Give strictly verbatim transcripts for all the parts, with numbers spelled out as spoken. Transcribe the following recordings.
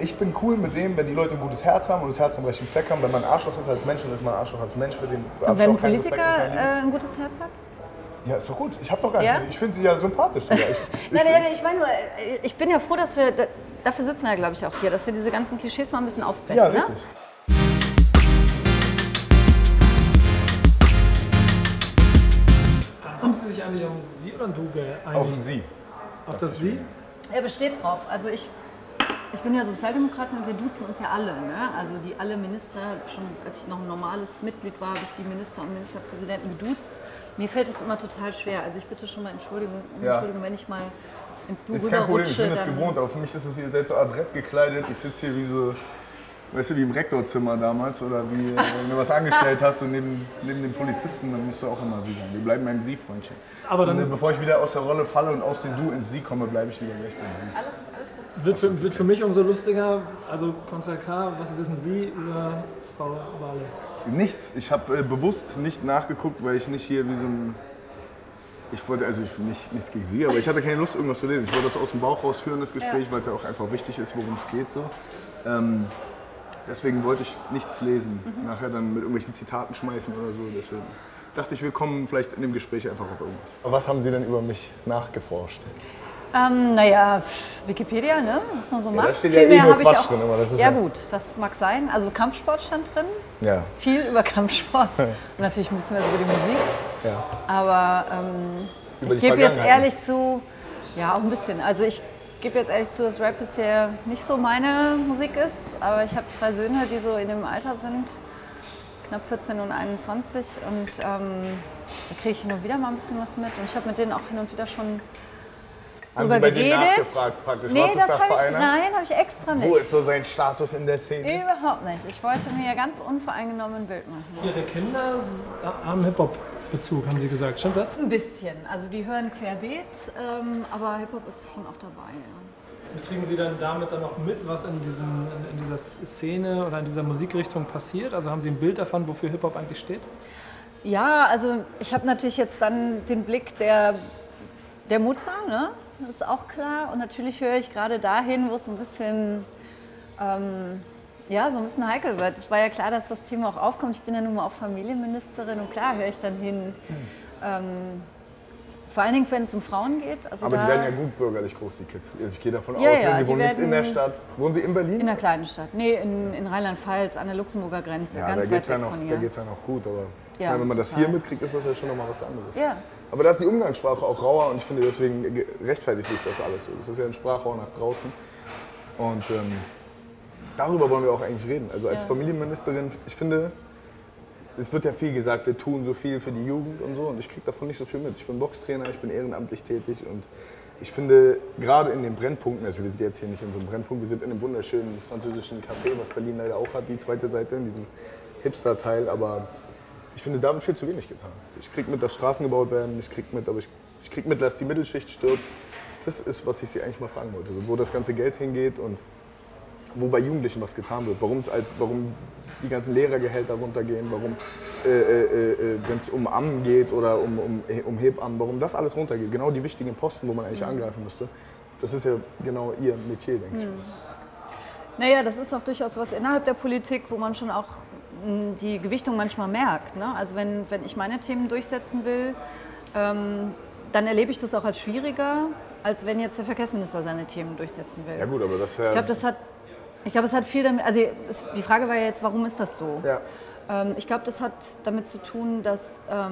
ich bin cool mit dem, wenn die Leute ein gutes Herz haben und das Herz am rechten Fleck haben. Wenn man ein Arschloch ist als Mensch, dann ist man ein Arschloch als Mensch. Für den und wenn ein Politiker äh, ein gutes Herz hat? Ja, ist doch gut. Ich hab doch gar ja? nicht. Ich finde sie ja sympathisch sogar. Ich, ich nein, nein, ich meine nur, ich bin ja froh, dass wir, dafür sitzen wir ja, glaube ich, auch hier, dass wir diese ganzen Klischees mal ein bisschen aufbrechen. Ja, richtig. Ne? Haben Sie sich eigentlich um Sie oder um Du geeinigt? Auf Sie. Auf das Sie? Er besteht drauf. Also ich, ich bin ja Sozialdemokratin und wir duzen uns ja alle. Ne? Also die alle Minister, schon als ich noch ein normales Mitglied war, habe ich die Minister und Ministerpräsidenten geduzt. Mir fällt das immer total schwer. Also ich bitte schon mal Entschuldigung, Ja. Entschuldigung wenn ich mal ins Du Ist kein Problem, ich rüberrutsche. bin das gewohnt, aber für mich ist es, ihr seid so adrett gekleidet. Ich sitze hier wie so, weißt du, wie im Rektorzimmer damals oder wie, äh, wenn du was angestellt hast und neben, neben dem Polizisten, dann musst du auch immer Sie sagen. Wir bleiben beim Sie, Freundchen. Aber dann und, äh, bevor ich wieder aus der Rolle falle und aus dem Du ins Sie komme, bleibe ich lieber gleich beim Sie. Alles, alles gut. wird für, wird für mich umso lustiger, also Contra K, was wissen Sie über Frau Wale? Nichts. Ich habe äh, bewusst nicht nachgeguckt, weil ich nicht hier wie so ein... Ich wollte, also ich nicht, nichts gegen Sie, aber ich hatte keine Lust, irgendwas zu lesen. Ich wollte das aus dem Bauch rausführen, das Gespräch, Ja. weil es ja auch einfach wichtig ist, worum es geht. So. Ähm, deswegen wollte ich nichts lesen. Mhm. Nachher dann mit irgendwelchen Zitaten schmeißen oder so. Deswegen dachte ich, wir kommen vielleicht in dem Gespräch einfach auf irgendwas. Aber was haben Sie denn über mich nachgeforscht? Ähm, naja, Wikipedia, ne? Was man so Ja, macht. da steht ja Viel eh mehr nur habe ich Quatsch auch. drin, aber das ist ja, ja- gut, das mag sein. Also Kampfsport stand drin. Ja. Viel über Kampfsport. Und natürlich ein bisschen was über die Musik. Ja. Aber ähm, Über ich die gebe jetzt Vergangenheit. ehrlich zu, ja auch ein bisschen. Also ich gebe jetzt ehrlich zu, dass Rap bisher nicht so meine Musik ist. Aber ich habe zwei Söhne, die so in dem Alter sind, knapp vierzehn und einundzwanzig. Und ähm, da kriege ich hin und wieder mal ein bisschen was mit. Und ich habe mit denen auch hin und wieder schon Haben drüber Sie bei denen geredet. nachgefragt praktisch? Nee, was ist das, das habe für ich, einer? nein, habe ich extra nicht. Wo ist so sein Status in der Szene? Überhaupt nicht. Ich wollte mir ganz unvoreingenommen ein Bild machen. Ihre Kinder haben Hip-Hop-Bezug, haben Sie gesagt. Stimmt das? Ein bisschen. Also die hören querbeet, ähm, aber Hip-Hop ist schon auch dabei. Ja. Und kriegen Sie dann damit dann auch mit, was in, diesen, in, in dieser Szene oder in dieser Musikrichtung passiert? Also haben Sie ein Bild davon, wofür Hip-Hop eigentlich steht? Ja, also ich habe natürlich jetzt dann den Blick der, der Mutter, ne? Das ist auch klar. Und natürlich höre ich gerade dahin, wo es ein bisschen, ähm, ja, so ein bisschen heikel wird. Es war ja klar, dass das Thema auch aufkommt. Ich bin ja nun mal auch Familienministerin und klar höre ich dann hin. Ähm, vor allen Dingen, wenn es um Frauen geht. Also Aber da die werden ja gut bürgerlich groß, die Kids. Also ich gehe davon Ja, aus, ja, ne? Sie die wohnen nicht in werden- der Stadt. Wohnen Sie in Berlin? in einer kleinen Stadt. Nee, in, in Rheinland-Pfalz, an der Luxemburger Grenze, Ja, ganz da weit geht es ja, weg noch- von da hier. geht's ja noch gut, aber Ja, ich meine, wenn man das total. hier mitkriegt, ist das ja schon nochmal was anderes. Ja. Aber da ist die Umgangssprache auch rauer und ich finde, deswegen ge- rechtfertigt sich das alles so. Das ist ja ein Sprachrohr nach draußen und ähm, darüber wollen wir auch eigentlich reden. Also als Ja. Familienministerin, ich finde, es wird ja viel gesagt, wir tun so viel für die Jugend und so und ich kriege davon nicht so viel mit. Ich bin Boxtrainer, ich bin ehrenamtlich tätig und ich finde, gerade in den Brennpunkten, also wir sind jetzt hier nicht in so einem Brennpunkt, wir sind in einem wunderschönen französischen Café, was Berlin leider auch hat, die zweite Seite, in diesem Hipster-Teil, aber ich finde, da wird viel zu wenig getan. Ich kriege mit, dass Straßen gebaut werden, ich kriege mit, aber ich, ich krieg mit, dass die Mittelschicht stirbt. Das ist, was ich Sie eigentlich mal fragen wollte, so, wo das ganze Geld hingeht und wo bei Jugendlichen was getan wird, warum es als, warum die ganzen Lehrergehälter runtergehen, warum, äh, äh, äh, wenn es um Ammen geht oder um, um, um Hebammen, warum das alles runtergeht. Genau die wichtigen Posten, wo man eigentlich angreifen müsste. Das ist ja genau Ihr Metier, denke ich. Naja, das ist auch durchaus was innerhalb der Politik, wo man schon auch mh, die Gewichtung manchmal merkt. Ne? Also wenn, wenn ich meine Themen durchsetzen will, ähm, dann erlebe ich das auch als schwieriger, als wenn jetzt der Verkehrsminister seine Themen durchsetzen will. Ja gut, aber das ist ja... Ich glaube, das hat, ich glaube, es hat viel damit, also es, die Frage war ja jetzt, warum ist das so? ja. Ähm, ich glaube, das hat damit zu tun, dass, ähm,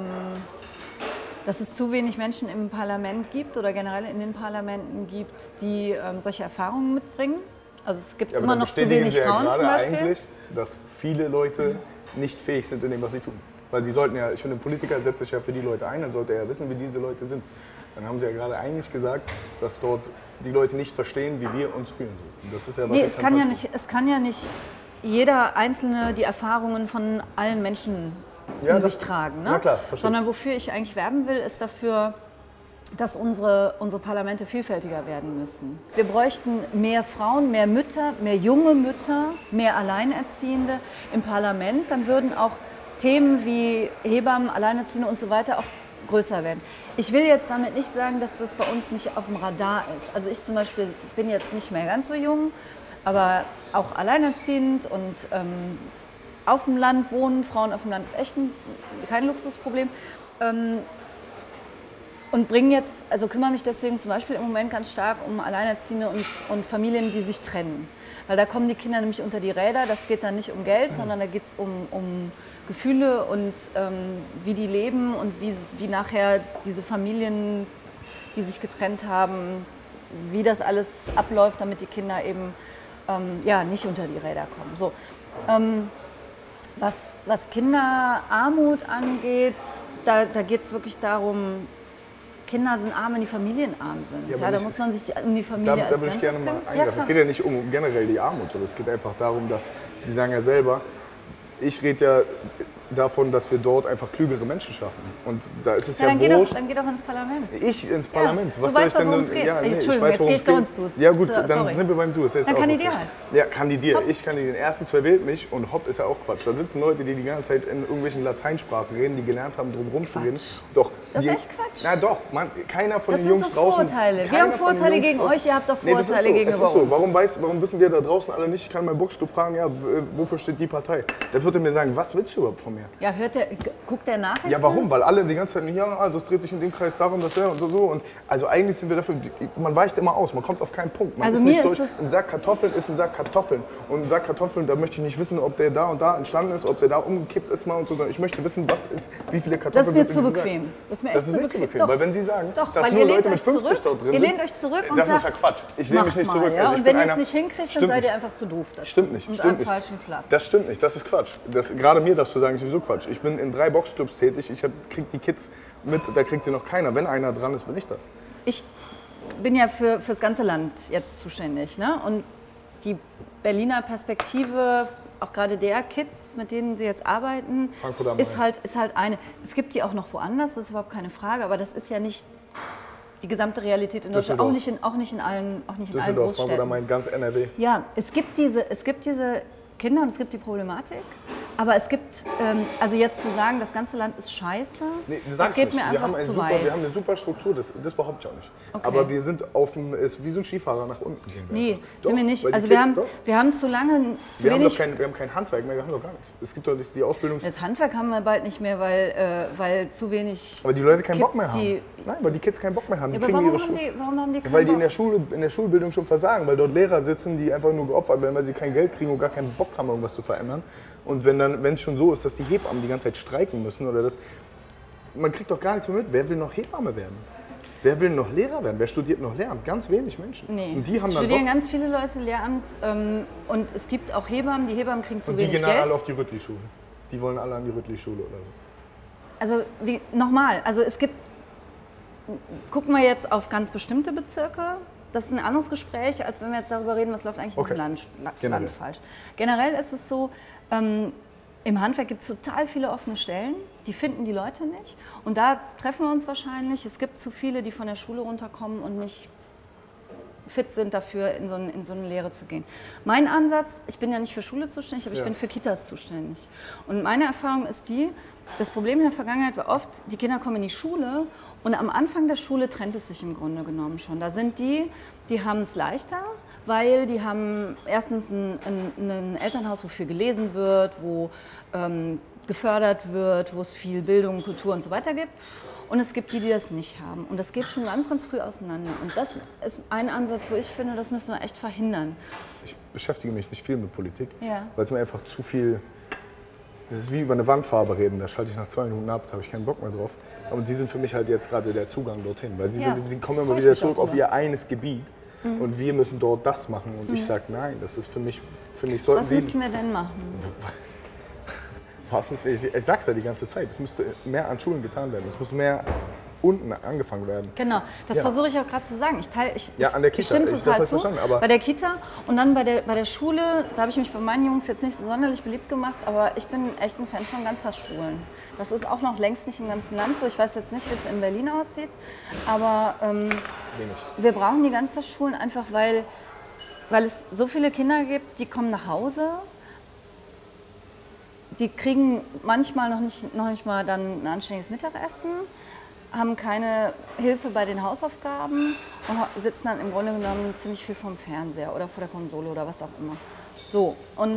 dass es zu wenig Menschen im Parlament gibt oder generell in den Parlamenten gibt, die ähm, solche Erfahrungen mitbringen. Also es gibt Ja, aber immer dann noch zu bestätigen wenig Sie ja Frauen zum gerade Beispiel. eigentlich, dass viele Leute nicht fähig sind in dem, was sie tun. Weil sie sollten ja, ich finde, ein Politiker setzt sich ja für die Leute ein, dann sollte er ja wissen, wie diese Leute sind. Dann haben Sie ja gerade eigentlich gesagt, dass dort die Leute nicht verstehen, wie wir uns fühlen. Und das ist ja was Nee, ich es dann kann, ja falsch nicht, es kann ja nicht jeder Einzelne die Erfahrungen von allen Menschen Ja, in das- sich tragen. Ne? na klar, verstehe ich. Sondern wofür ich eigentlich werben will, ist dafür, dass unsere, unsere Parlamente vielfältiger werden müssen. Wir bräuchten mehr Frauen, mehr Mütter, mehr junge Mütter, mehr Alleinerziehende im Parlament. Dann würden auch Themen wie Hebammen, Alleinerziehende und so weiter auch größer werden. Ich will jetzt damit nicht sagen, dass das bei uns nicht auf dem Radar ist. Also ich zum Beispiel bin jetzt nicht mehr ganz so jung, aber auch alleinerziehend und ähm, auf dem Land wohnen. Frauen auf dem Land ist echt ein, kein Luxusproblem. Ähm, und bringen jetzt, also kümmere mich deswegen zum Beispiel im Moment ganz stark um Alleinerziehende und, und Familien, die sich trennen. Weil da kommen die Kinder nämlich unter die Räder. Das geht dann nicht um Geld, mhm. sondern da geht es um, um Gefühle und ähm, wie die leben und wie, wie nachher diese Familien, die sich getrennt haben, wie das alles abläuft, damit die Kinder eben ähm, ja, nicht unter die Räder kommen. So. Ähm, Was, was Kinderarmut angeht, da, da geht es wirklich darum, Kinder sind arm, wenn die Familien arm sind. Ja, ja, da muss man sich um die Familie da, als da würde ich gerne mal eingreifen. Ja, es geht ja nicht um generell die Armut, sondern es geht einfach darum, dass, Sie sagen ja selber, ich rede ja davon, dass wir dort einfach klügere Menschen schaffen. Und da ist es ja, ja, dann, geh wurscht. doch, dann geh doch ins Parlament. Ich ins Parlament? Ja, Was du soll weißt ich denn? Doch, worum es geht. Ja, nee, Entschuldigung, ich weiß, jetzt gehe ich doch ins Du. Ja gut, so, dann sorry. sind wir beim Du. Ist jetzt dann auch kandidier okay. halt. Ja, kandidiere. Ich kandidiere. Erstens, wer wählt mich? Und Hopp ist ja auch Quatsch. Da sitzen Leute, die die ganze Zeit in irgendwelchen Lateinsprachen reden, die gelernt haben, drum rumzureden. Doch. Das die, ist echt Quatsch. Na doch, man, keiner von das den Jungs sind so draußen... Vorurteile. Wir haben Vorurteile gegen euch, ihr habt doch Vorurteile nee, das ist so, gegenüber es ist so. uns. Warum, weiß, warum wissen wir da draußen alle nicht? Ich kann meinen Boxclub fragen, ja, wofür steht die Partei? Der würde mir sagen, was willst du überhaupt von mir? Ja, hört der, guckt der Nachrichten? Ja, warum? Weil alle die ganze Zeit, ja, also es dreht sich in dem Kreis darum, dass er und so, so. Und also eigentlich sind wir dafür, man weicht immer aus, man kommt auf keinen Punkt. Man also ist mir nicht ist durch. Ein Sack Kartoffeln ist ein Sack Kartoffeln. Und ein Sack Kartoffeln, da möchte ich nicht wissen, ob der da und da entstanden ist, ob der da umgekippt ist mal und so. Ich möchte wissen, was ist, wie viele Kartoffeln sind. Das ist mir sind zu in diesem bequem. Das ist, mir das echt ist zu nicht zu bequem. bequem, Doch. weil wenn Sie sagen, Doch, dass weil nur ihr Leute lehnt mit euch fünfzig zurück, dort drin ihr sind, lehnt euch zurück und das sagt, ist ja Quatsch. Ich lehne mich nicht mal, zurück. Ja? Also ich und bin wenn ihr einer, es nicht hinkriegt, stimmt dann seid nicht. ihr einfach zu doof dazu. Stimmt nicht, und stimmt am nicht. falschen Platz. Das stimmt nicht, das ist Quatsch. Das, gerade mir das zu sagen, ist sowieso Quatsch. Ich bin in drei Boxclubs tätig, ich kriege die Kids mit, da kriegt sie noch keiner. Wenn einer dran ist, bin ich das. Ich bin ja für, für das ganze Land jetzt zuständig. Ne? Und die Berliner Perspektive, auch gerade der Kids, mit denen Sie jetzt arbeiten, ist halt, ist halt eine. Es gibt die auch noch woanders, das ist überhaupt keine Frage, aber das ist ja nicht die gesamte Realität in Deutschland, auch nicht in, auch nicht in allen, auch nicht in allen Großstädten. Frankfurt am Main, ganz N R W. Ja, es gibt diese, es gibt diese Kinder und es gibt die Problematik. Aber es gibt, ähm, also jetzt zu sagen, das ganze Land ist scheiße, nee, das, das geht nicht. mir wir einfach haben zu super, weit. Wir haben eine super Struktur, das, das behaupte ich auch nicht. Okay. Aber wir sind auf dem, ist wie so ein Skifahrer nach unten gehen. Nee, doch, sind wir nicht. Also Kids, wir haben, doch. wir haben zu lange, zu wir wenig... Haben doch kein, wir haben kein Handwerk mehr, wir haben doch gar nichts. Es gibt doch die Ausbildung... Das Handwerk haben wir bald nicht mehr, weil, äh, weil zu wenig... Aber die Leute keinen Kids, Bock mehr haben. Die, Nein, weil die Kids keinen Bock mehr haben. Die ja, aber kriegen warum, ihre haben die, warum haben die keinen Weil die Bock? in der, Schule, in der Schulbildung schon versagen, weil dort Lehrer sitzen, die einfach nur geopfert werden, weil sie kein Geld kriegen und gar keinen Bock haben, irgendwas zu verändern. Und wenn dann, wenn es schon so ist, dass die Hebammen die ganze Zeit streiken müssen oder das, man kriegt doch gar nichts mehr mit. Wer will noch Hebamme werden? Wer will noch Lehrer werden? Wer studiert noch Lehramt? Ganz wenig Menschen. Nee, und die haben es dann studieren Bock. ganz viele Leute Lehramt ähm, und es gibt auch Hebammen, die Hebammen kriegen zu Und die wenig gehen Geld. alle auf die Rüttli-Schule. Die wollen alle an die Rüttli-Schule oder so. Also wie, nochmal, also es gibt, gucken wir jetzt auf ganz bestimmte Bezirke. Das ist ein anderes Gespräch, als wenn wir jetzt darüber reden, was läuft eigentlich Okay. im Land, Land Generell. falsch. Generell ist es so, ähm, im Handwerk gibt es total viele offene Stellen, die finden die Leute nicht. Und da treffen wir uns wahrscheinlich. Es gibt zu viele, die von der Schule runterkommen und nicht fit sind dafür, in so, ein, in so eine Lehre zu gehen. Mein Ansatz, ich bin ja nicht für Schule zuständig, aber Ja. ich bin für Kitas zuständig. Und meine Erfahrung ist die, das Problem in der Vergangenheit war oft, die Kinder kommen in die Schule und am Anfang der Schule trennt es sich im Grunde genommen schon. Da sind die, die haben es leichter, weil die haben erstens ein, ein, ein Elternhaus, wo viel gelesen wird, wo ähm, gefördert wird, wo es viel Bildung, Kultur und so weiter gibt. Und es gibt die, die das nicht haben. Und das geht schon ganz, ganz früh auseinander. Und das ist ein Ansatz, wo ich finde, das müssen wir echt verhindern. Ich beschäftige mich nicht viel mit Politik, Ja. weil es mir einfach zu viel... Das ist wie über eine Wandfarbe reden, da schalte ich nach zwei Minuten ab, da habe ich keinen Bock mehr drauf. Aber Sie sind für mich halt jetzt gerade der Zugang dorthin, weil Sie, Ja, sind, Sie kommen immer freu ich wieder mich zurück auch auf drüber. Ihr eines Gebiet mhm. und wir müssen dort das machen. Und mhm. ich sage, nein, das ist für mich, finde ich, sollten Was Sie... müssten wir denn machen? Was müssen wir, ich ich sag's ja die ganze Zeit, es müsste mehr an Schulen getan werden, es muss mehr unten angefangen werden. Genau, das Ja. versuche ich auch gerade zu sagen. Ich teile, ich, Ja, an der Kita, ich stimme ich- das total hab ich zu. verstanden, aber- bei der Kita und dann bei der, bei der Schule, da habe ich mich bei meinen Jungs jetzt nicht so sonderlich beliebt gemacht, aber ich bin echt ein Fan von Ganztagsschulen. Das ist auch noch längst nicht im ganzen Land so. Ich weiß jetzt nicht, wie es in Berlin aussieht, aber ähm, Wenig. wir brauchen die Ganztagsschulen einfach, weil, weil es so viele Kinder gibt, die kommen nach Hause. Die kriegen manchmal noch nicht, noch nicht mal dann ein anständiges Mittagessen, haben keine Hilfe bei den Hausaufgaben und sitzen dann im Grunde genommen ziemlich viel vorm Fernseher oder vor der Konsole oder was auch immer. So, und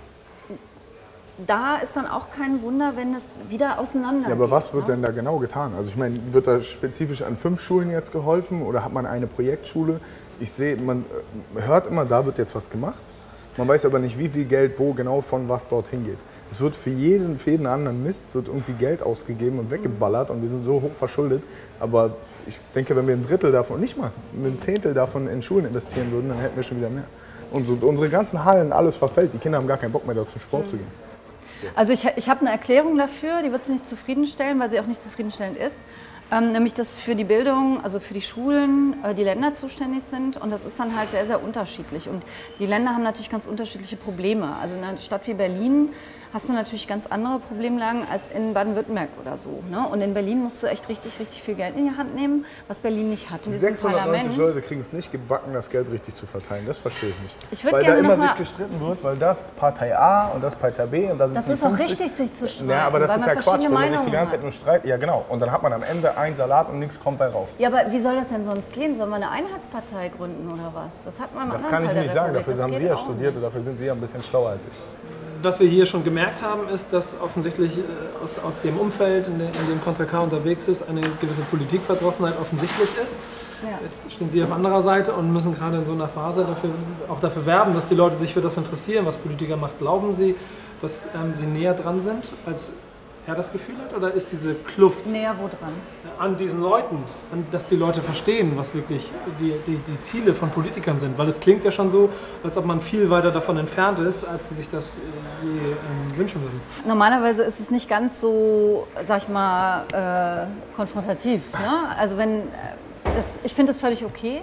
da ist dann auch kein Wunder, wenn es wieder auseinander Ja, aber geht, was wird ne? denn da genau getan? Also ich meine, wird da spezifisch an fünf Schulen jetzt geholfen oder hat man eine Projektschule? Ich sehe, man hört immer, da wird jetzt was gemacht. Man weiß aber nicht, wie viel Geld wo genau von was dorthin geht. Es wird für jeden, für jeden anderen Mist wird irgendwie Geld ausgegeben und weggeballert und wir sind so hoch verschuldet. Aber ich denke, wenn wir ein Drittel davon, nicht mal, ein Zehntel davon in Schulen investieren würden, dann hätten wir schon wieder mehr. Und so, unsere ganzen Hallen, alles verfällt. Die Kinder haben gar keinen Bock mehr, da zum Sport zu gehen. Also ich, ich habe eine Erklärung dafür, die wird sie nicht zufriedenstellen, weil sie auch nicht zufriedenstellend ist. Ähm, nämlich, dass für die Bildung, also für die Schulen, äh, die Länder zuständig sind. Und das ist dann halt sehr, sehr unterschiedlich. Und die Länder haben natürlich ganz unterschiedliche Probleme. Also in einer Stadt wie Berlin hast du natürlich ganz andere Problemlagen als in Baden-Württemberg oder so. Ne? Und in Berlin musst du echt richtig, richtig viel Geld in die Hand nehmen, was Berlin nicht hat. In diesem sechshundertneunzig Parlament. Leute kriegen es nicht gebacken, das Geld richtig zu verteilen. Das verstehe ich nicht. Ich würd weil da gerne immer noch mal- sich gestritten wird, weil das ist Partei A und das Partei B und da sind Das die ist auch fünfzig. richtig, sich zu streiten. Ja, aber das weil ist man ja Quatsch, wenn verschiedene man sich die Meinungen ganze Zeit hat. nur streitet. Ja, genau. Und dann hat man am Ende einen Salat und nichts kommt bei raus. Ja, aber wie soll das denn sonst gehen? Soll man eine Einheitspartei gründen oder was? Das hat man im Das anderen kann ich Teil der nicht sagen, Republik. dafür Das haben geht Sie ja auch studiert nicht. und dafür sind Sie ja ein bisschen schlauer als ich. Was wir hier schon gemerkt haben, ist, dass offensichtlich äh, aus, aus dem Umfeld, in, de, in dem Contra K unterwegs ist, eine gewisse Politikverdrossenheit offensichtlich ist. Ja. Jetzt stehen Sie auf anderer Seite und müssen gerade in so einer Phase dafür, auch dafür werben, dass die Leute sich für das interessieren, was Politiker macht. Glauben Sie, dass ähm, Sie näher dran sind, als er das Gefühl hat? Oder ist diese Kluft Näher wo dran? an diesen Leuten, an, dass die Leute verstehen, was wirklich die, die, die Ziele von Politikern sind? Weil es klingt ja schon so, als ob man viel weiter davon entfernt ist, als sie sich das äh, je, ähm, wünschen würden. Normalerweise ist es nicht ganz so, sag ich mal, äh, konfrontativ. Ne? Also wenn, äh, das, ich finde das völlig okay,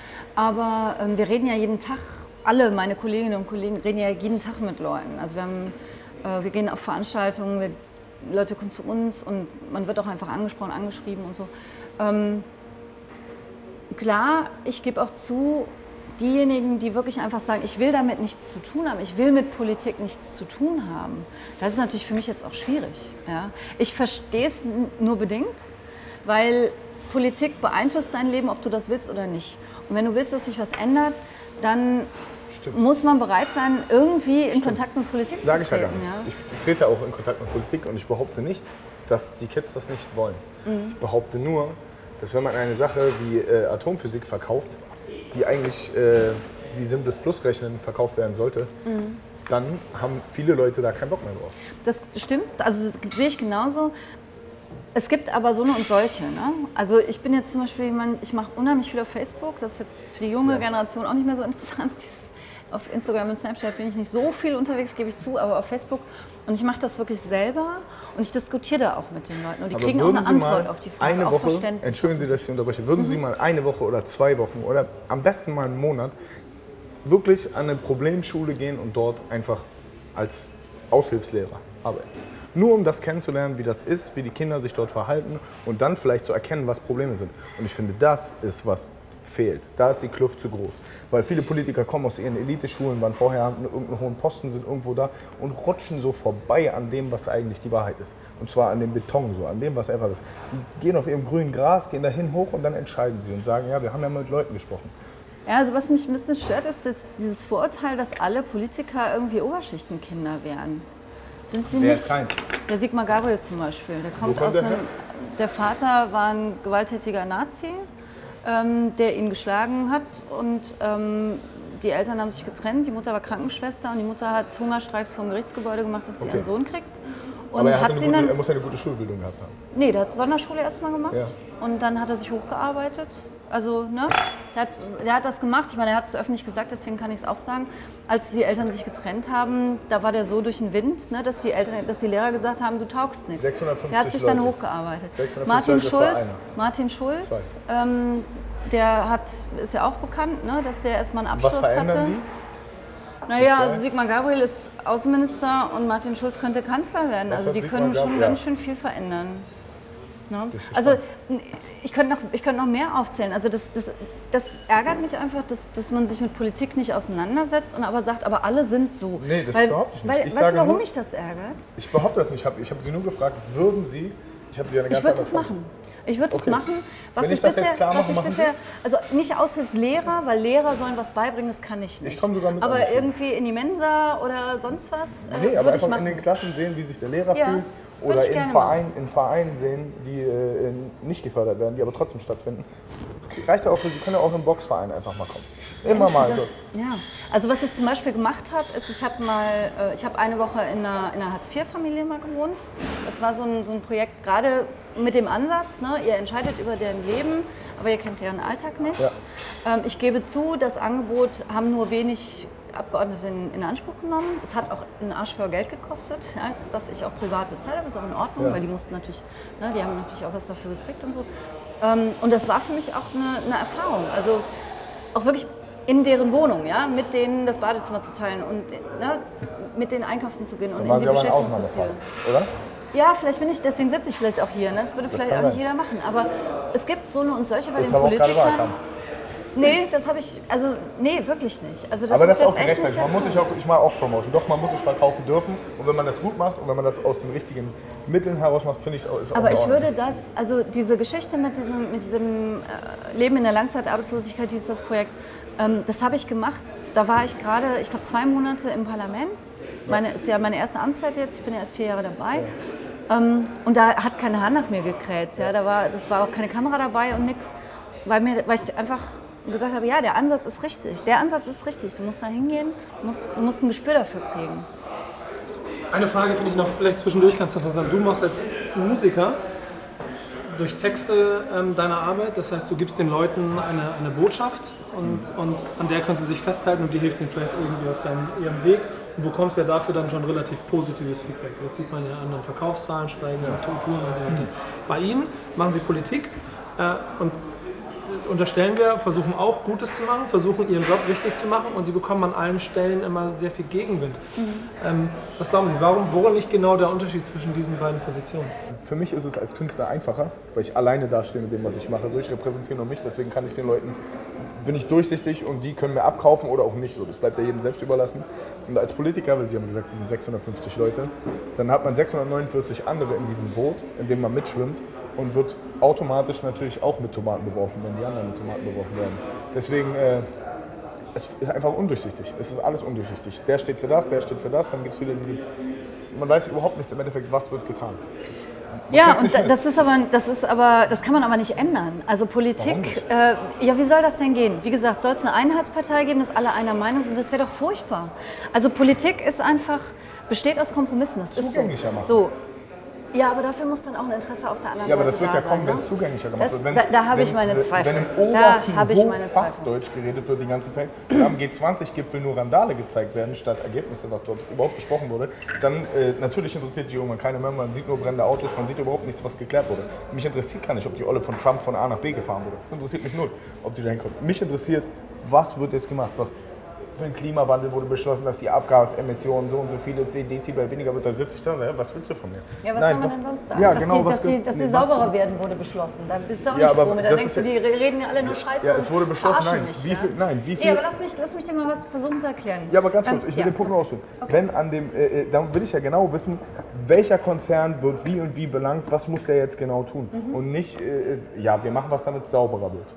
aber ähm, wir reden ja jeden Tag, alle meine Kolleginnen und Kollegen reden ja jeden Tag mit Leuten. Also wir, haben, äh, wir gehen auf Veranstaltungen, wir, Leute kommen zu uns und man wird auch einfach angesprochen, angeschrieben und so. Ähm, klar, ich gebe auch zu, diejenigen, die wirklich einfach sagen, ich will damit nichts zu tun haben, ich will mit Politik nichts zu tun haben, das ist natürlich für mich jetzt auch schwierig. Ja? Ich verstehe es n- nur bedingt, weil Politik beeinflusst dein Leben, ob du das willst oder nicht. Und wenn du willst, dass sich was ändert, dann Stimmt. muss man bereit sein, irgendwie in Kontakt mit Politik Sage zu ich ja treten. gar nicht. Ja? Ich trete auch in Kontakt mit Politik und ich behaupte nicht, dass die Kids das nicht wollen. Mhm. Ich behaupte nur, dass wenn man eine Sache wie äh, Atomphysik verkauft, die eigentlich äh, wie simples Plusrechnen verkauft werden sollte, Mhm. dann haben viele Leute da keinen Bock mehr drauf. Das stimmt, also das sehe ich genauso. Es gibt aber so eine und solche. Ne? Also ich bin jetzt zum Beispiel jemand, ich mache unheimlich viel auf Facebook, das ist jetzt für die junge Ja. Generation auch nicht mehr so interessant. Auf Instagram und Snapchat bin ich nicht so viel unterwegs, gebe ich zu, aber auf Facebook. Und ich mache das wirklich selber und ich diskutiere da auch mit den Leuten. Und die Aber kriegen auch würden eine Sie Antwort mal auf die Frage, eine auch Woche, verständlich. entschuldigen Sie, dass ich unterbreche, würden Mhm. Sie mal eine Woche oder zwei Wochen oder am besten mal einen Monat wirklich an eine Problemschule gehen und dort einfach als Aushilfslehrer arbeiten? Nur um das kennenzulernen, wie das ist, wie die Kinder sich dort verhalten und dann vielleicht zu erkennen, was Probleme sind. Und ich finde, das ist, was fehlt. Da ist die Kluft zu groß. Weil viele Politiker kommen aus ihren Eliteschulen, waren vorher an irgendeinen hohen Posten, sind irgendwo da und rutschen so vorbei an dem, was eigentlich die Wahrheit ist. Und zwar an dem Beton, so an dem, was einfach ist. Die gehen auf ihrem grünen Gras, gehen dahin hoch und dann entscheiden sie und sagen, ja, wir haben ja mit Leuten gesprochen. Ja, also was mich ein bisschen stört, ist dass dieses Vorurteil, dass alle Politiker irgendwie Oberschichtenkinder wären. Sind sie Wer nicht? ist keins? Der Sigmar Gabriel zum Beispiel. Der kommt, kommt aus der einem. her? Der Vater war ein gewalttätiger Nazi, ähm, der ihn geschlagen hat. Und ähm, die Eltern haben sich getrennt. Die Mutter war Krankenschwester und die Mutter hat Hungerstreiks vor dem Gerichtsgebäude gemacht, dass sie Okay. ihren Sohn kriegt. Und Aber er, hat hat eine sie gute, dann. er muss ja eine gute Schulbildung gehabt haben. Nee, der hat Sonderschule erstmal gemacht Ja. und dann hat er sich hochgearbeitet. Also, ne? Der hat, der hat das gemacht. Ich meine, er hat es öffentlich gesagt, deswegen kann ich es auch sagen. Als die Eltern sich getrennt haben, da war der so durch den Wind, ne, dass, die Eltern, dass die Lehrer gesagt haben, du taugst nicht. sechshundertfünfzig Der hat sich dann Leute. hochgearbeitet. sechshundertfünfzig Martin Leute, das war Schulz, einer. Martin Schulz, Zwei. ähm, der hat, ist ja auch bekannt, ne, dass der erstmal einen Was Absturz verändern hatte. die? Naja, zwei? also Sigmar Gabriel ist Außenminister und Martin Schulz könnte Kanzler werden. Was Also hat die Sigmar können schon Gabriel? ganz Ja. schön viel verändern. Ne? Bin ich Also gespannt. ich könnte noch, ich könnte noch mehr aufzählen. Also das, das, das ärgert mich einfach, dass, dass man sich mit Politik nicht auseinandersetzt und aber sagt, aber alle sind so. Nee, das weil, behaupte ich nicht. Weil, Ich weißt sage du, warum nur- mich das ärgert? Ich behaupte das nicht. Ich habe ich hab Sie nur gefragt, würden Sie, ich habe Sie ja eine Ich ganz würde andere das Frage. machen. Ich würde das Okay. machen. Was Wenn ich ich das bisher, jetzt klar was mache, ich machen bisher, Sie also nicht Aushilfslehrer, weil Lehrer sollen was beibringen, das kann ich nicht. Ich komme sogar mit an Aber die Schule. irgendwie in die Mensa oder sonst was, äh, Nee, aber würde ich einfach machen. in den Klassen sehen, wie sich der Lehrer Ja, fühlt. würde Oder ich in gerne Vereinen, in Vereinen sehen, die äh, nicht gefördert werden, die aber trotzdem stattfinden. Reicht ja auch, Sie können ja auch im Boxverein einfach mal kommen. Immer mal. Gesagt, So. ja, also was ich zum Beispiel gemacht habe, ist, ich habe mal, äh, ich habe eine Woche in einer, in einer Hartz vier Familie mal gewohnt. Das war so ein, so ein Projekt, gerade mit dem Ansatz, ne, ihr entscheidet über deren Leben, aber ihr kennt deren Alltag nicht. Ja. Ähm, ich gebe zu, das Angebot haben nur wenig Abgeordnete in, in Anspruch genommen. Es hat auch einen Arsch voll Geld gekostet, ja, was ich auch privat bezahlt habe, ist auch in Ordnung, Ja. weil die mussten natürlich, ne, die haben natürlich auch was dafür gekriegt und so. Ähm, und das war für mich auch eine, eine Erfahrung, also auch wirklich in deren Wohnung, ja, mit denen das Badezimmer zu teilen und ne, mit denen einkaufen zu gehen und in Waren die Sie aber ein Beschäftigungsbetriebe. Ausnahmefall, oder? Ja, vielleicht bin ich, deswegen sitze ich vielleicht auch hier. Ne? Das würde vielleicht kann auch nicht sein. jeder machen. Aber es gibt so eine und solche bei Ist den aber auch gerade Politikern. Wahlkampf. Nee, das habe ich, also nee, wirklich nicht. Also das Aber das ist ist auch jetzt echt nicht gerechtfertigt. Man muss der sich auch, ich mache auch Promotion. Doch, man muss sich verkaufen dürfen. Und wenn man das gut macht und wenn man das aus den richtigen Mitteln heraus macht, finde ich es auch, ist auch Aber in ich Ordnung. würde das, also diese Geschichte mit diesem, mit diesem äh, Leben in der Langzeitarbeitslosigkeit, hieß das Projekt, ähm, das habe ich gemacht. Da war ich gerade, ich glaube, zwei Monate im Parlament. Meine, ist ja meine erste Amtszeit jetzt, ich bin ja erst vier Jahre dabei. Ähm, und da hat keine Hand nach mir gekräht. Ja, da war, das war auch keine Kamera dabei und nichts. Weil, mir, weil ich einfach gesagt habe, ja, der Ansatz ist richtig. Der Ansatz ist richtig. Du musst da hingehen, musst, du musst ein Gespür dafür kriegen. Eine Frage finde ich noch vielleicht zwischendurch ganz interessant. Du machst als Musiker durch Texte ähm, deine Arbeit, das heißt, du gibst den Leuten eine, eine Botschaft und, und an der können sie sich festhalten und die hilft ihnen vielleicht irgendwie auf deinem, ihrem Weg. Und du bekommst ja dafür dann schon relativ positives Feedback. Das sieht man ja an den Verkaufszahlen, steigenden Touren und so weiter. Bei Ihnen machen Sie Politik äh, und unterstellen wir, versuchen auch Gutes zu machen, versuchen ihren Job richtig zu machen und sie bekommen an allen Stellen immer sehr viel Gegenwind. Mhm. Ähm, was glauben Sie, warum, worin liegt genau der Unterschied zwischen diesen beiden Positionen? Für mich ist es als Künstler einfacher, weil ich alleine dastehe mit dem, was ich mache. So, ich repräsentiere nur mich, deswegen kann ich den Leuten, bin ich durchsichtig und die können mir abkaufen oder auch nicht. So, das bleibt ja jedem selbst überlassen. Und als Politiker, weil Sie haben gesagt, es sind sechshundertfünfzig Leute, dann hat man sechshundertneunundvierzig andere in diesem Boot, in dem man mitschwimmt und wird automatisch natürlich auch mit Tomaten beworfen, wenn die anderen mit Tomaten beworfen werden. Deswegen, äh, es ist einfach undurchsichtig. Es ist alles undurchsichtig. Der steht für das, der steht für das, dann gibt es wieder diese... Man weiß überhaupt nichts im Endeffekt, was wird getan. Man Ja, kriegt's und nicht mit. das ist aber, das ist aber, das kann man aber nicht ändern. Also Politik, äh, ja, wie soll das denn gehen? Wie gesagt, soll es eine Einheitspartei geben, dass alle einer Meinung sind? Das wäre doch furchtbar. Also Politik ist einfach, besteht aus Kompromissen. Das ist Zugänglicher machen. so. Ja, aber dafür muss dann auch ein Interesse auf der anderen Ja, aber Seite das wird da ja kommen, sein, wenn ne? es zugänglicher gemacht Das- wird. Wenn, da- da habe ich wenn- meine wenn- Zweifel. Wenn im Da obersten habe ich meine Zweifel. Hochfachdeutsch geredet wird die ganze Zeit und am G zwanzig Gipfel nur Randale gezeigt werden, statt Ergebnisse, was dort überhaupt besprochen wurde, dann äh, natürlich interessiert sich irgendwann keiner mehr. Man sieht nur brennende Autos, man sieht überhaupt nichts, was geklärt wurde. Mich interessiert gar nicht, ob die Olle von Trump von A nach B gefahren wurde. Interessiert mich null, ob die da hinkommt. Mich interessiert, was wird jetzt gemacht. Was für den Klimawandel wurde beschlossen, dass die Abgasemissionen so und so viele Dezibel weniger wird. Da sitze ich da, ne? Was willst du von mir? Ja, was Nein, soll man was- denn sonst sagen? Ja, dass genau, die, was dass die, ge- dass die nee, was- sauberer werden, wurde beschlossen. Da bist du auch Ja, nicht aber froh mit. Da das denkst ist du, ja- die reden ja alle nur Scheiße. Ja, es wurde und beschlossen, verarschen nein. Mich, Wie ja? viel- nein, wie viel- Nee, aber lass mich, lass mich dir mal was versuchen zu erklären. Ja, aber ganz kurz, Ähm, ich will ja. den Punkt nur ausführen. Wenn an dem, äh, äh, dann will ich ja genau wissen, welcher Konzern wird wie und wie belangt, was muss der jetzt genau tun. Mhm. Und nicht, äh, ja, wir machen was, damit es sauberer wird.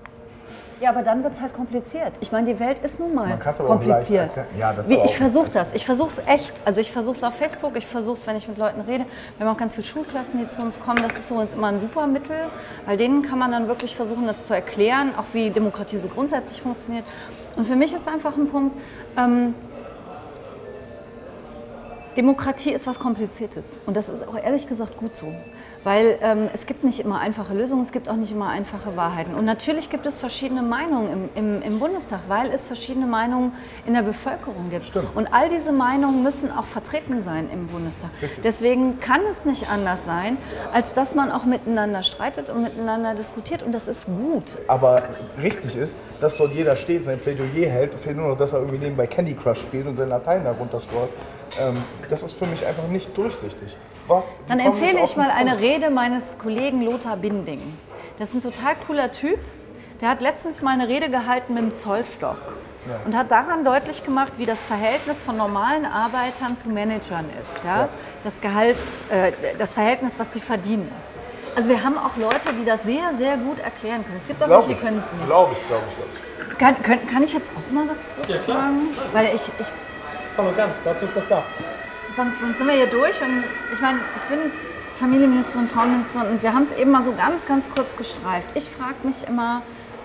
Ja, aber dann wird es halt kompliziert. Ich meine, die Welt ist nun mal Man kann's aber auch kompliziert. leicht erklären. Ja, das Wie, aber ich auch. versuche das. Ich versuche es echt. Also ich versuche es auf Facebook, ich versuche es, wenn ich mit Leuten rede. Wir haben auch ganz viele Schulklassen, die zu uns kommen. Das ist für uns immer ein super Mittel, weil denen kann man dann wirklich versuchen, das zu erklären, auch wie Demokratie so grundsätzlich funktioniert. Und für mich ist einfach ein Punkt, ähm, Demokratie ist was Kompliziertes und das ist auch ehrlich gesagt gut so, weil ähm, es gibt nicht immer einfache Lösungen, es gibt auch nicht immer einfache Wahrheiten und natürlich gibt es verschiedene Meinungen im, im, im Bundestag, weil es verschiedene Meinungen in der Bevölkerung gibt. Stimmt. Und all diese Meinungen müssen auch vertreten sein im Bundestag. Richtig. Deswegen kann es nicht anders sein, als dass man auch miteinander streitet und miteinander diskutiert und das ist gut. Aber richtig ist, dass dort jeder steht, sein Plädoyer hält, fehlt nur noch, dass er irgendwie nebenbei Candy Crush spielt und sein Latein da runter scrollt. Ähm, das ist für mich einfach nicht durchsichtig. Was, die Dann kommen nicht empfehle auf ich den mal eine Punkt. Rede meines Kollegen Lothar Binding. Das ist ein total cooler Typ. Der hat letztens mal eine Rede gehalten mit dem Zollstock Ja. und hat daran deutlich gemacht, wie das Verhältnis von normalen Arbeitern zu Managern ist. Ja? Ja. Das Gehalts, äh, das Verhältnis, was sie verdienen. Also wir haben auch Leute, die das sehr, sehr gut erklären können. Es gibt auch Glaub welche, die können es nicht. Glaube ich, glaube ich, glaube ich. Kann, kann, kann ich jetzt auch mal was zurückfragen? Ja, klar. Weil ich, ich Voll und ganz, dazu ist das da. sonst, sonst sind wir hier durch und ich meine, ich bin Familienministerin, Frauenministerin und wir haben es eben mal so ganz, ganz kurz gestreift. Ich frage mich immer,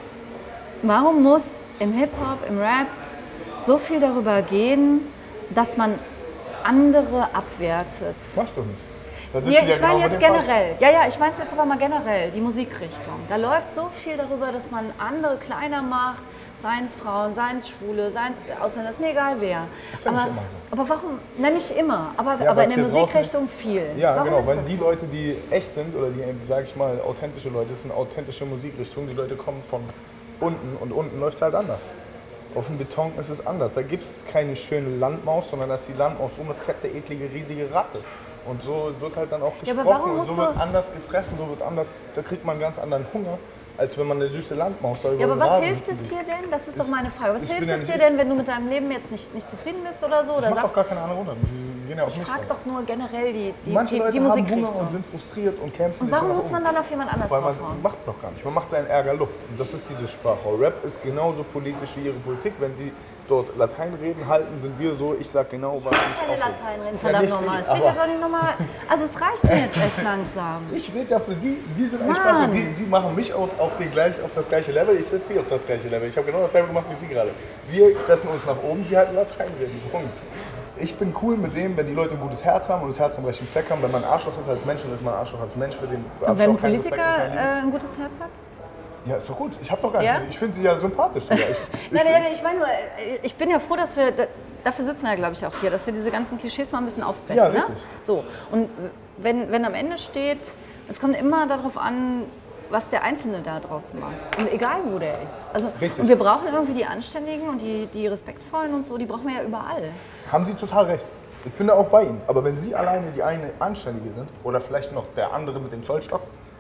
warum muss im Hip-Hop, im Rap so viel darüber gehen, dass man andere abwertet? Machst du nicht. Da sind Ja, sie ja ich meine genau jetzt mit dem generell. Ja, ja, ich meine es jetzt aber mal generell, die Musikrichtung. Da läuft so viel darüber, dass man andere kleiner macht, seien es Frauen, seien es Schwule, seien es Ausländer, ist mir egal wer. Ist ja aber, nicht immer so. aber warum, nein, nicht immer, aber, Ja, aber in weil's der hier draußen- Musikrichtung viel. Ja, warum genau, ist weil das die so? Leute, die echt sind oder die, sag ich mal, authentische Leute, das sind authentische Musikrichtungen. Die Leute kommen von unten und unten läuft halt anders. Auf dem Beton ist es anders. Da gibt es keine schöne Landmaus, sondern da ist die Landmaus so eine fette, eklige, riesige Ratte. Und so wird halt dann auch Ja, aber gesprochen warum und so musst wird du- anders gefressen, so wird anders. Da kriegt man einen ganz anderen Hunger, als wenn man eine süße Landmaus da über Ja, aber den was Rasen hilft es sieht. dir denn? Das ist Ich- doch meine Frage. Was ich hilft bin ja es nicht- dir denn, wenn du mit deinem Leben jetzt nicht, nicht zufrieden bist oder so? Oder Das macht sagst, doch gar keine andere runter. Die gehen ja auf ich mich frage rein. doch nur generell die, die, Manche die, Leute die haben Hunger Musikrichtung. und sind frustriert und kämpfen Und sich so warum nach muss man oben. dann auf jemand anders Weil man draufhauen? macht noch gar nicht. Man macht seinen Ärger Luft. Und das ist diese Sprache. Rap ist genauso politisch wie ihre Politik. Wenn sie dort Latein reden halten, sind wir so, ich sag genau, was Ich ich kann keine auch- Latein reden, Ja, verdammt nicht nochmal. Sie, Das wird aber jetzt auch nicht normal. Also es reicht mir jetzt echt langsam. ich rede ja für Sie. Sie sind ein Mann. Sprache. Sie, Sie machen mich auf, auf, den gleich, auf das gleiche Level. Ich setze Sie auf das gleiche Level. Ich habe genau dasselbe gemacht wie Sie gerade. Wir fressen uns nach oben, Sie halten Latein reden. Punkt. Ich bin cool mit dem, wenn die Leute ein gutes Herz haben und das Herz am rechten Fleck haben. Wenn man ein Arschloch ist als Mensch, dann ist man ein Arschloch als Mensch. Für den Und wenn ein Politiker äh, ein gutes Herz hat? Ja, ist doch gut. Ich hab doch gar Ja? nicht. Ich finde sie ja sympathisch sogar. Ich, ich Nein, nein, nein, ich meine nur, äh, ich bin ja froh, dass wir, da- dafür sitzen wir ja, glaube ich, auch hier, dass wir diese ganzen Klischees mal ein bisschen aufbrechen. Ja, ne? richtig. So, und wenn, wenn am Ende steht, es kommt immer darauf an, was der Einzelne da draußen macht. Und egal, wo der ist. Also, Richtig. und wir brauchen irgendwie die Anständigen und die, die Respektvollen und so, die brauchen wir ja überall. Haben Sie total recht. Ich bin da auch bei Ihnen. Aber wenn Sie alleine die eine Anständige sind oder vielleicht noch der andere mit dem Zollstock,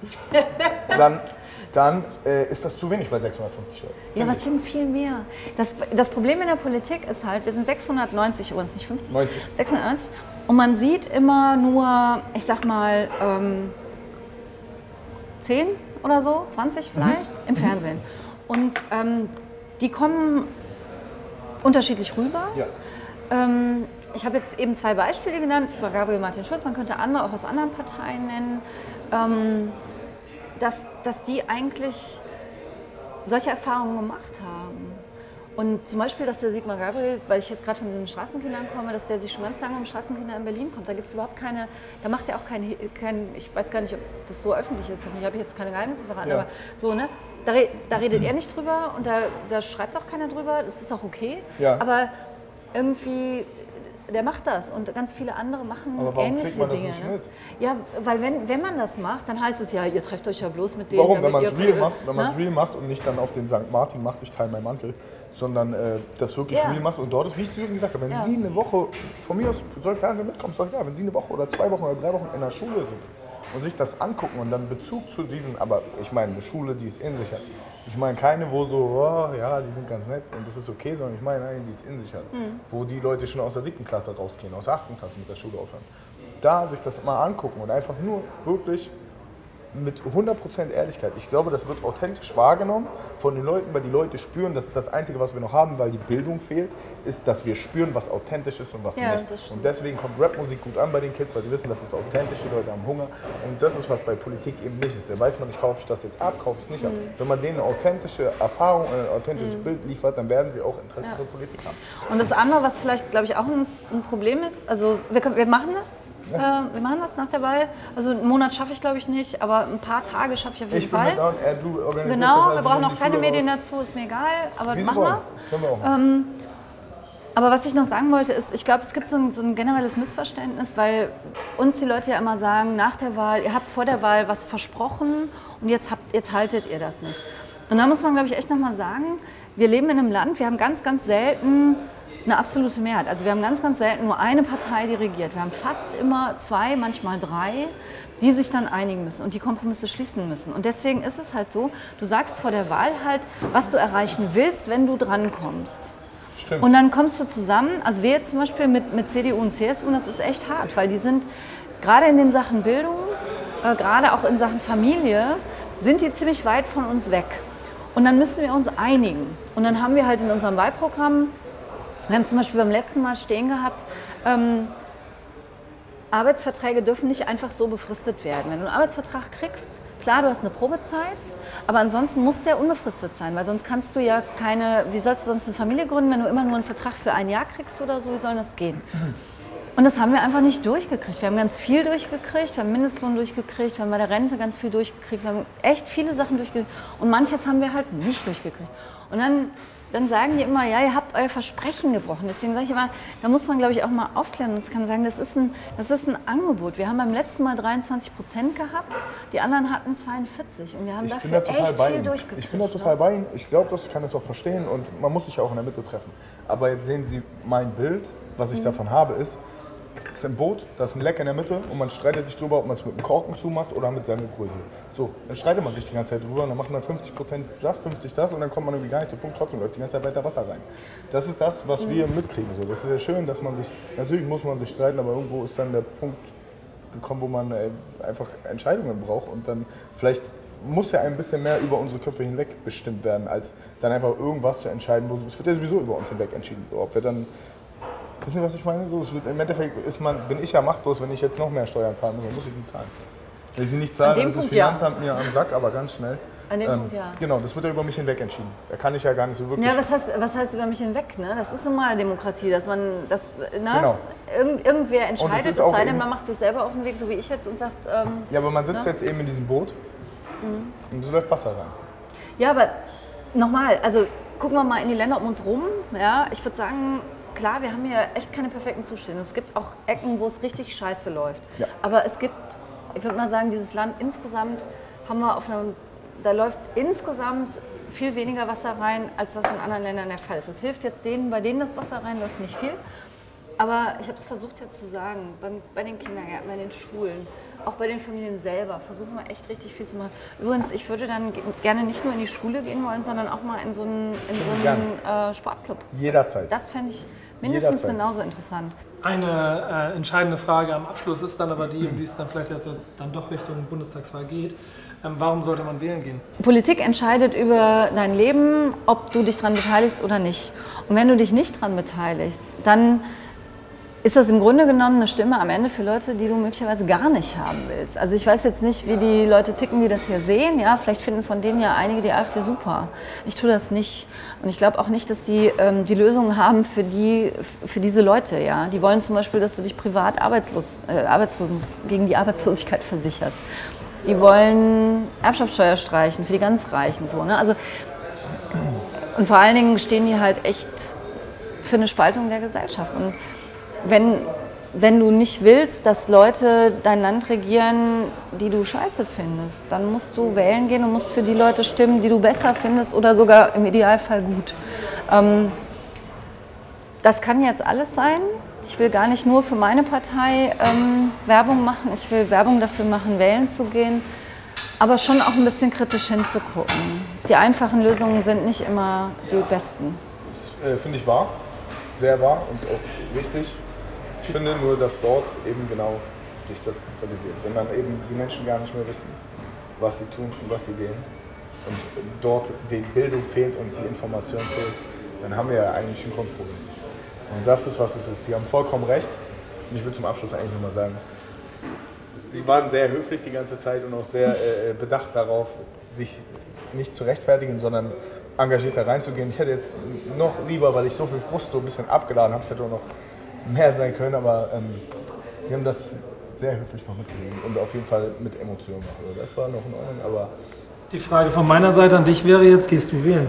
dann, dann äh, ist das zu wenig bei sechshundertfünfzig Leuten. Ja, Finde was sind viel mehr? Das, das Problem in der Politik ist halt, wir sind sechshundertneunzig übrigens, nicht fünfzig. neunzig. sechshundertneunzig. Und man sieht immer nur, ich sag mal, ähm, zehn oder so, zwanzig vielleicht, Mhm. im Fernsehen. Und ähm, die kommen unterschiedlich rüber. Ja. Ähm, ich habe jetzt eben zwei Beispiele genannt, Sigmar Gabriel, Martin Schulz, man könnte andere auch aus anderen Parteien nennen, ähm, dass, dass die eigentlich solche Erfahrungen gemacht haben. Und zum Beispiel, dass der Sigmar Gabriel, weil ich jetzt gerade von diesen Straßenkindern komme, dass der sich schon ganz lange um Straßenkinder in Berlin kommt. Da gibt es überhaupt keine, da macht er auch kein, kein, ich weiß gar nicht, ob das so öffentlich ist, hoffentlich habe ich jetzt keine Geheimnisse verraten, Ja. aber so, ne? Da, re- da redet er nicht drüber und da, da schreibt auch keiner drüber, das ist auch okay. Ja. Aber irgendwie, der macht das und ganz viele andere machen Aber warum ähnliche kriegt man das Dinge. nicht ne? mit? Ja, weil wenn, wenn man das macht, dann heißt es ja, ihr trefft euch ja bloß mit denen. Warum? Wenn man damit es ihr- real macht, wenn man es ne? real macht und nicht dann auf den Sankt Martin macht, ich teile meinen Mantel, sondern äh, das wirklich Ja. real macht und dort ist, wie ich zu Ihnen gesagt habe, wenn Ja. Sie eine Woche, von mir aus soll Fernsehen mitkommen, ist doch egal, wenn Sie eine Woche oder zwei Wochen oder drei Wochen in der Schule sind und sich das angucken und dann Bezug zu diesen, aber ich meine eine Schule, die es in sich hat. Ich meine keine, wo so, oh, ja, die sind ganz nett und das ist okay, sondern ich meine eine, die es in sich hat. Mhm. Wo die Leute schon aus der siebten Klasse rausgehen, aus der achten Klasse mit der Schule aufhören. Da sich das mal angucken und einfach nur wirklich mit hundert Prozent Ehrlichkeit. Ich glaube, das wird authentisch wahrgenommen von den Leuten, weil die Leute spüren, das ist das Einzige, was wir noch haben, weil die Bildung fehlt, ist, dass wir spüren, was authentisch ist und was Ja, nicht. das stimmt. Und deswegen kommt Rapmusik gut an bei den Kids, weil sie wissen, das ist authentisch, die Leute haben Hunger. Und das ist, was bei Politik eben nicht ist. Da weiß man nicht, kaufe ich das jetzt ab, kaufe ich es nicht ab. Mhm. Wenn man denen eine authentische Erfahrung, ein authentisches Bild liefert, dann werden sie auch Interesse Ja. für Politik haben. Und das andere, was vielleicht, glaube ich, auch ein, ein Problem ist, also wir, können- wir machen das, äh, wir machen das nach der Wahl. Also einen Monat schaffe ich, glaube ich, nicht, aber ein paar Tage schaffe ich auf jeden Ich bin Fall. mit da und er, du organisierst Genau, das, wir also brauchen die auch keine Schule Medien raus. dazu, ist mir egal, aber Wie Sie machen wollen. wir. Können wir auch machen. Aber was ich noch sagen wollte, ist, ich glaube, es gibt so ein, so ein generelles Missverständnis, weil uns die Leute ja immer sagen, nach der Wahl, ihr habt vor der Wahl was versprochen und jetzt, habt, jetzt haltet ihr das nicht. Und da muss man, glaube ich, echt nochmal sagen, wir leben in einem Land, wir haben ganz, ganz selten eine absolute Mehrheit. Also wir haben ganz, ganz selten nur eine Partei, die regiert. Wir haben fast immer zwei, manchmal drei, die sich dann einigen müssen und die Kompromisse schließen müssen. Und deswegen ist es halt so, du sagst vor der Wahl halt, was du erreichen willst, wenn du drankommst. Stimmt. Und dann kommst du zusammen, also wir jetzt zum Beispiel mit, mit C D U und C S U, und das ist echt hart, weil die sind gerade in den Sachen Bildung, äh, gerade auch in Sachen Familie, sind die ziemlich weit von uns weg. Und dann müssen wir uns einigen. Und dann haben wir halt in unserem Wahlprogramm, wir haben zum Beispiel beim letzten Mal stehen gehabt, ähm, Arbeitsverträge dürfen nicht einfach so befristet werden. Wenn du einen Arbeitsvertrag kriegst, klar, du hast eine Probezeit, aber ansonsten muss der unbefristet sein, weil sonst kannst du ja keine, wie sollst du sonst eine Familie gründen, wenn du immer nur einen Vertrag für ein Jahr kriegst oder so, wie soll das gehen? Und das haben wir einfach nicht durchgekriegt. Wir haben ganz viel durchgekriegt, wir haben Mindestlohn durchgekriegt, wir haben bei der Rente ganz viel durchgekriegt, wir haben echt viele Sachen durchgekriegt und manches haben wir halt nicht durchgekriegt. Und dann Dann sagen die immer, ja, ihr habt euer Versprechen gebrochen. Deswegen sage ich immer, da muss man, glaube ich, auch mal aufklären. Und es kann sagen, das ist, ein, das ist ein Angebot. Wir haben beim letzten Mal dreiundzwanzig Prozent gehabt, die anderen hatten zweiundvierzig. Und wir haben ich dafür bin da total echt bei viel Ihnen. durchgekriegt. Ich bin da total bei Ihnen. Ich glaube, ich kann das auch verstehen. Und man muss sich ja auch in der Mitte treffen. Aber jetzt sehen Sie mein Bild, was ich mhm. davon habe, ist, es ist ein Boot, da ist ein Leck in der Mitte und man streitet sich darüber, ob man es mit einem Korken zumacht oder mit seinem Größe. So, dann streitet man sich die ganze Zeit drüber und dann macht man fünfzig Prozent das, fünfzig das und dann kommt man irgendwie gar nicht zum Punkt, trotzdem läuft die ganze Zeit weiter Wasser rein. Das ist das, was wir mitkriegen. So, das ist ja schön, dass man sich, natürlich muss man sich streiten, aber irgendwo ist dann der Punkt gekommen, wo man einfach Entscheidungen braucht und dann vielleicht muss ja ein bisschen mehr über unsere Köpfe hinweg bestimmt werden, als dann einfach irgendwas zu entscheiden, wo es wird ja sowieso über uns hinweg entschieden. So, ob wir dann Wissen Sie, was ich meine? So, es wird, im Endeffekt ist man, bin ich ja machtlos, wenn ich jetzt noch mehr Steuern zahlen muss, dann muss ich sie zahlen. Wenn ich sie nicht zahle, dann ist das Finanzamt ja. mir am Sack, aber ganz schnell. An dem ähm, Punkt, ja. Genau, das wird ja über mich hinweg entschieden. Da kann ich ja gar nicht so wirklich... Ja, was heißt, was heißt über mich hinweg? Ne? Das ist nun mal Demokratie, dass man, das, ne? Genau. Irgend, irgendwer entscheidet, es sei denn, man macht sich selber auf den Weg, so wie ich jetzt, und sagt... Ähm, ja, aber man sitzt ne? jetzt eben in diesem Boot mhm. und so läuft Wasser rein. Ja, aber nochmal, also gucken wir mal in die Länder um uns rum. Ja? Ich würde sagen... Klar, wir haben hier echt keine perfekten Zustände. Es gibt auch Ecken, wo es richtig scheiße läuft. Ja. Aber es gibt, ich würde mal sagen, dieses Land insgesamt haben wir auf einem, da läuft insgesamt viel weniger Wasser rein, als das in anderen Ländern der Fall ist. Das hilft jetzt denen, bei denen das Wasser reinläuft, nicht viel. Aber ich habe es versucht jetzt zu sagen, bei, bei den Kindergärten, bei den Schulen, auch bei den Familien selber, versuchen wir echt richtig viel zu machen. Übrigens, ich würde dann gerne nicht nur in die Schule gehen wollen, sondern auch mal in so einen, in so einen äh, Sportclub. Jederzeit. Das fände ich mindestens Jederzeit. genauso interessant. Eine äh, entscheidende Frage am Abschluss ist dann aber die, um die es dann vielleicht jetzt dann doch Richtung Bundestagswahl geht. Ähm, warum sollte man wählen gehen? Politik entscheidet über dein Leben, ob du dich daran beteiligst oder nicht. Und wenn du dich nicht daran beteiligst, dann ist das im Grunde genommen eine Stimme am Ende für Leute, die du möglicherweise gar nicht haben willst. Also ich weiß jetzt nicht, wie die Leute ticken, die das hier sehen. Ja, vielleicht finden von denen ja einige die AfD super. Ich tue das nicht. Und ich glaube auch nicht, dass die ähm, die Lösungen haben für, die, für diese Leute. Ja? Die wollen zum Beispiel, dass du dich privat arbeitslos, äh, Arbeitslosen, gegen die Arbeitslosigkeit versicherst. Die wollen Erbschaftssteuer streichen für die ganz Reichen. So, ne? Also, und vor allen Dingen stehen die halt echt für eine Spaltung der Gesellschaft. Und Wenn, wenn du nicht willst, dass Leute dein Land regieren, die du scheiße findest, dann musst du wählen gehen und musst für die Leute stimmen, die du besser findest oder sogar im Idealfall gut. Ähm, das kann jetzt alles sein. Ich will gar nicht nur für meine Partei ähm, Werbung machen. Ich will Werbung dafür machen, wählen zu gehen, aber schon auch ein bisschen kritisch hinzugucken. Die einfachen Lösungen sind nicht immer die besten. Das äh, finde ich wahr, sehr wahr und auch wichtig. Ich finde nur, dass dort eben genau sich das kristallisiert. Wenn dann eben die Menschen gar nicht mehr wissen, was sie tun und was sie wählen und dort die Bildung fehlt und die Information fehlt, dann haben wir ja eigentlich ein Grundproblem. Und das ist, was es ist. Sie haben vollkommen recht. Und ich will zum Abschluss eigentlich nur mal sagen, Sie waren sehr höflich die ganze Zeit und auch sehr äh, bedacht darauf, sich nicht zu rechtfertigen, sondern engagiert da reinzugehen. Ich hätte jetzt noch lieber, weil ich so viel Frust so ein bisschen abgeladen habe, es hätte auch noch mehr sein können, aber ähm, Sie haben das sehr höflich noch mitgegeben und auf jeden Fall mit Emotionen. Also das war noch in Ordnung, aber... Die Frage von meiner Seite an dich wäre jetzt, gehst du wählen?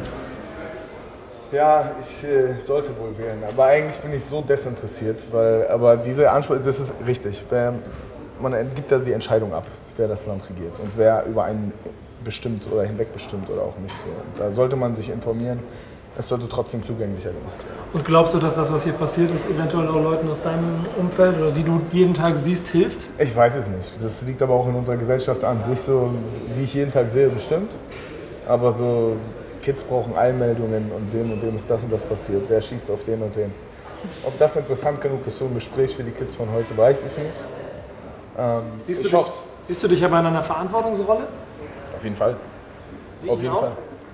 Ja, ich äh, sollte wohl wählen, aber eigentlich bin ich so desinteressiert, weil, aber diese Ansprache, das ist richtig. Man gibt ja die Entscheidung ab, wer das Land regiert und wer über einen bestimmt oder hinweg bestimmt oder auch nicht. So. Und da sollte man sich informieren. Es sollte trotzdem zugänglicher gemacht werden. Und glaubst du, dass das, was hier passiert ist, eventuell auch Leuten aus deinem Umfeld oder die du jeden Tag siehst, hilft? Ich weiß es nicht. Das liegt aber auch in unserer Gesellschaft an sich so, die ich jeden Tag sehe, bestimmt. Aber so, Kids brauchen Eilmeldungen und dem und dem ist das und das passiert. Der schießt auf den und den. Ob das interessant genug ist, so ein Gespräch für die Kids von heute, weiß ich nicht. Ähm, Siehst, ich du dich, hoffe, siehst du dich aber in einer Verantwortungsrolle? auf jeden Fall. Sie Auf jeden auch? Fall.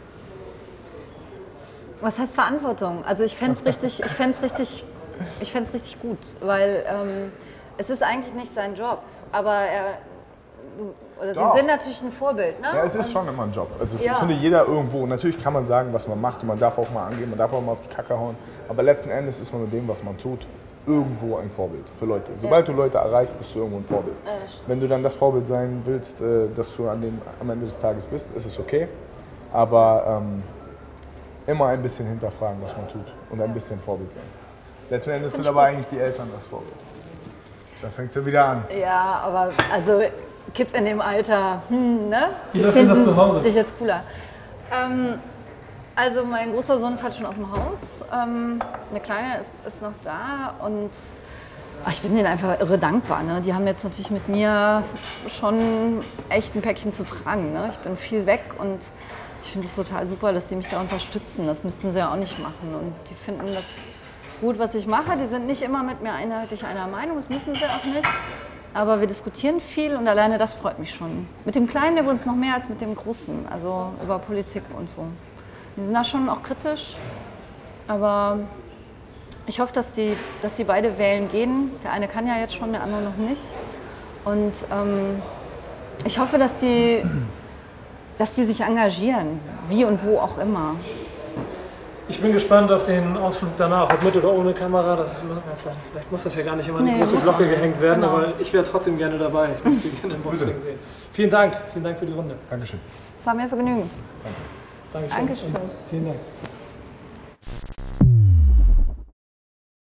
Was heißt Verantwortung? Also ich fände es richtig, ich fänd's richtig, ich fänd's richtig gut, weil ähm, es ist eigentlich nicht sein Job, aber er, oder Doch. sie sind natürlich ein Vorbild, ne? Ja, es ist Und- schon immer ein Job. Also es- Ja. ich finde, jeder irgendwo, natürlich kann man sagen, was man macht und man darf auch mal angehen, man darf auch mal auf die Kacke hauen, aber letzten Endes ist man mit dem, was man tut, irgendwo ein Vorbild für Leute. Sobald du Leute erreichst, bist du irgendwo ein Vorbild. Ja, das stimmt. Wenn du dann das Vorbild sein willst, äh, dass du an dem, am Ende des Tages bist, ist es okay, aber ähm, immer ein bisschen hinterfragen, was man tut und ein bisschen Vorbild sein. Letzten Endes sind aber eigentlich die Eltern das Vorbild. Da fängt es ja wieder an. Ja, aber also Kids in dem Alter, hm, ne? Wie läuft denn das zu Hause? Dich jetzt cooler. Ähm, also mein großer Sohn ist halt schon aus dem Haus. Ähm, eine Kleine ist, ist noch da und ach, ich bin denen einfach irre dankbar. Ne? Die haben jetzt natürlich mit mir schon echt ein Päckchen zu tragen. Ne? Ich bin viel weg und ich finde es total super, dass sie mich da unterstützen. Das müssten sie ja auch nicht machen. Und die finden das gut, was ich mache. Die sind nicht immer mit mir einheitlich einer Meinung, das müssen sie auch nicht. Aber wir diskutieren viel und alleine das freut mich schon. Mit dem Kleinen übrigens noch mehr als mit dem Großen, also über Politik und so. Die sind da schon auch kritisch, aber ich hoffe, dass die, dass die beide wählen gehen. Der eine kann ja jetzt schon, der andere noch nicht. Und ähm, ich hoffe, dass die, dass die sich engagieren, wie und wo auch immer. Ich bin gespannt auf den Ausflug danach, ob mit oder ohne Kamera. Das muss, ja, vielleicht, vielleicht muss das ja gar nicht immer an die Nee, große muss Glocke auch nicht. gehängt werden, Genau. aber ich wäre trotzdem gerne dabei. Ich möchte Sie gerne im Boxring sehen. Vielen Dank. Vielen Dank für die Runde. Dankeschön. War mir ein Vergnügen. Dankeschön. Dankeschön. Und vielen Dank.